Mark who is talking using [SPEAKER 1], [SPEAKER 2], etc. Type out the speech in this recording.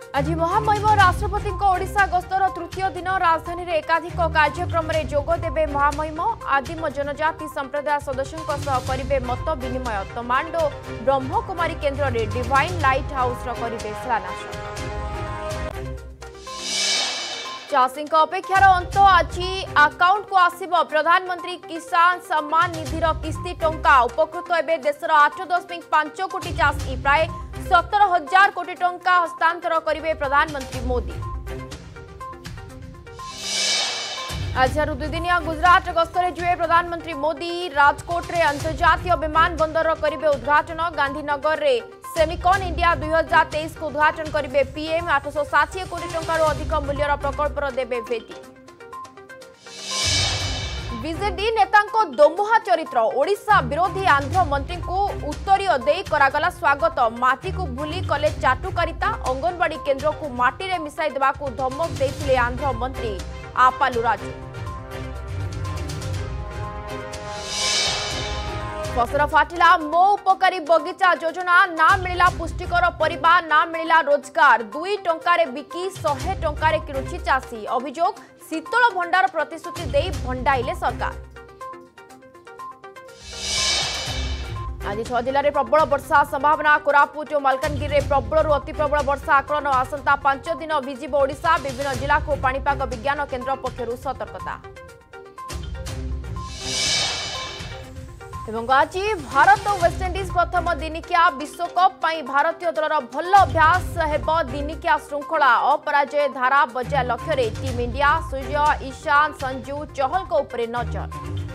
[SPEAKER 1] आज महामहिम राष्ट्रपति ओडिशा गस्तर तृतीय दिन राजधानी में एकाधिक कार्यक्रम में जोगदेवे महामहिम आदिम जनजाति संप्रदाय सदस्यों करेंगे मत विनिमय तमांडो ब्रह्मकुमारी केन्द्र में डिवाइन लाइट हाउस करेंगे शिलान्यास। चाषी अपेक्षार अंत आज अकाउंट को आसिब प्रधानमंत्री किसान सम्मान निधि किस्ती टंका उपकृत एवं देशर 8.5 कोटी चाषी प्राय 17,000 कोटी टंका हस्तांतर करेंगे प्रधानमंत्री मोदी। आज दुईदिनिया गुजरात गस्तरे जुए प्रधानमंत्री मोदी राजकोट रे अंतर्जातीय विमान बंदर करेंगे उद्घाटन। गांधीनगर रे सेमिकॉन इंडिया 2023 को उद्घाटन करेंगे पीएम। 860 कोटी टंकार अधिक मूल्यर प्रकल्पर देवे भेटी। बीजेडी नेता दोमुहा चरित्र ओडिशा विरोधी आंध्र मंत्री को उत्तरीय दे करागला स्वागत। माटी को भूली कले चाटुकारिता अंगनवाड़ी केन्द्र को माटी रे मिसाई देवा को धमक देथिले आंध्र मंत्री आपालू राजू। फसर फाटिला मो उपकारी बगीचा योजना ना मिला पुष्टिकर परिबा ना मिला रोजगार 2 टंकारे बिकी 100 टंकारे किणुछि चाषी। अभियोग शीतल भंडार प्रतिश्रुति दे भंडाइले सरकार। आज 6 जिले में प्रबल वर्षा संभावना। कोरापुट और मालकानगिरी में प्रबल अति प्रबल वर्षा आकलन। आसंता 5 दिन भिजिब ओडिशा। विभिन्न जिला को पाणीपाग विज्ञान केन्द्र पक्षरु सतर्कता। आज भारत और वेस्टइंडिज प्रथम दिनिकिया विश्वकप भारतीय दलर भल अभ्यास हेब। दिनिकिया श्रृंखला अपराजय धारा बजा लक्ष्य टीम इंडिया सूर्य ईशान संजू चहल को ऊपर नजर।